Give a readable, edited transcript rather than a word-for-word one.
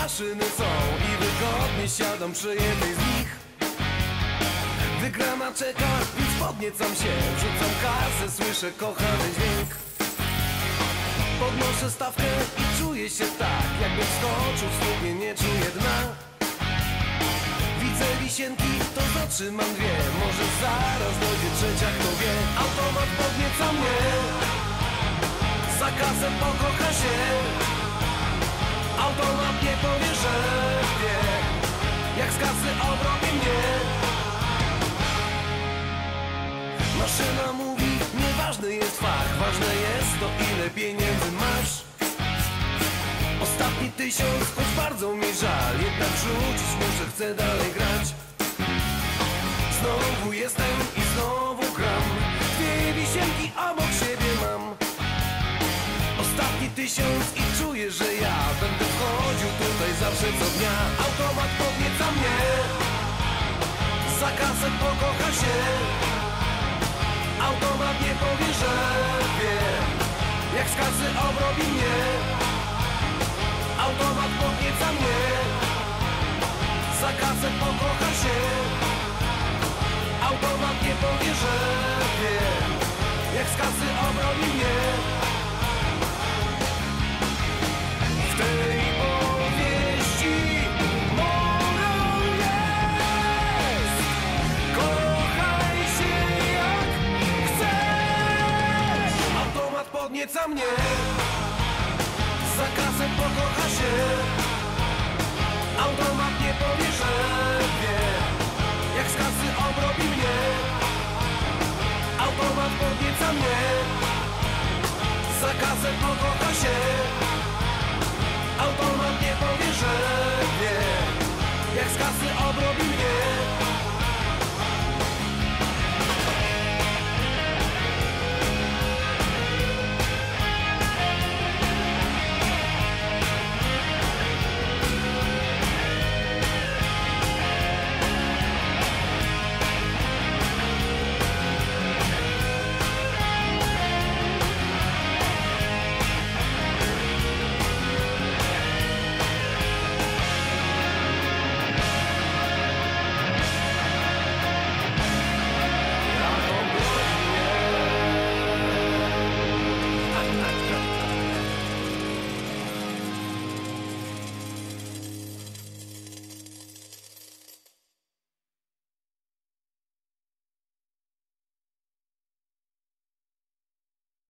maszyny są i wygodnie siadam przy jednej z nich. Wygrana czeka, więc podniecam się, wrzucam kasę, słyszę kochany dźwięk. Podnoszę stawkę i czuję się tak, jakbym skoczył w studnie, nie czuję dna. Widzę wisienki, to zatrzymam dwie, może zaraz dojdzie trzecia, kto wie. Automat podnieca mnie, za kasę pokocha się. Automat nie powie, że wie, jak z kasy obrobi mnie. Maszyna mówi, nieważny jest fach, ważne jest to, ile pieniędzy masz. Ostatni 1000, choć bardzo mi żal, jednak rzucić muszę, chcę dalej grać. Znowu jestem i znowu gram, dwie wisienki obok siebie mam. Ostatni 1000 i czuję, że ja będę wchodził tutaj zawsze co dnia. Automat podnieca mnie, za kasę pokocha się. Automat nie powie, że wie, jak z kasy obrobi mnie. Automat podnieca mnie, za kasę pokocha się. Automat nie powie, że wie, jak z kasy obrobi mnie. W tej powieści morał jest: kochaj się jak chcesz. Automat podnieca mnie, za kasę pokocha się. Automat nie powie, że wie, jak z kasy obrobi mnie. Automat podnieca mnie, za kasę pokocha się. Automat nie powie, że wie, jak z kasy obrobi mnie.